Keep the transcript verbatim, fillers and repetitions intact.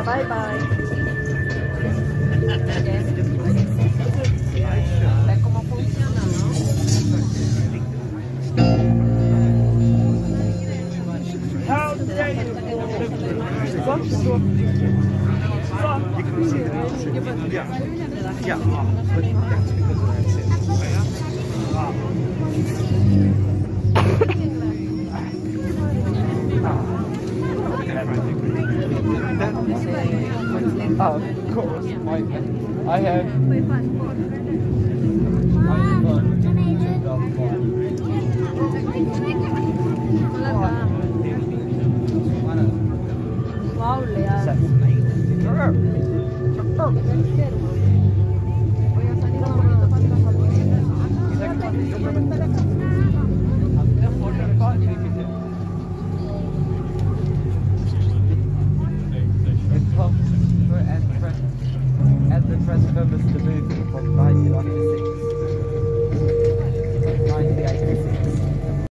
Bye bye. ¿Ves cómo funciona, no? Yeah, but that's because that's it. Of course, my, I have. Wow, Lea. At the press purpose to move from right to